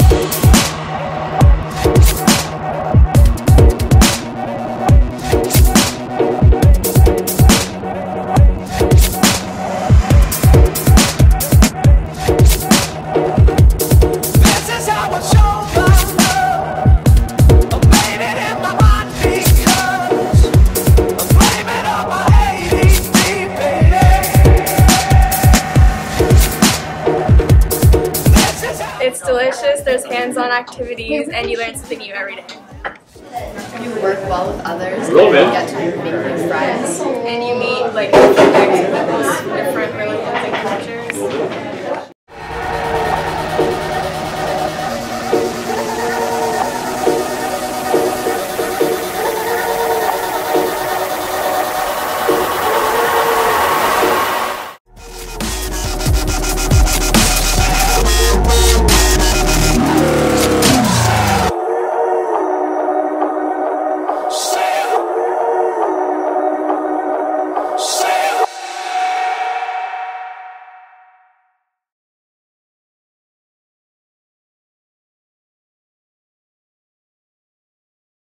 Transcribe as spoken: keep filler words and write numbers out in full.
It's delicious, there's hands-on activities, and you learn something new every day. You work well with others, and you get to make new friends. And you meet like different, different really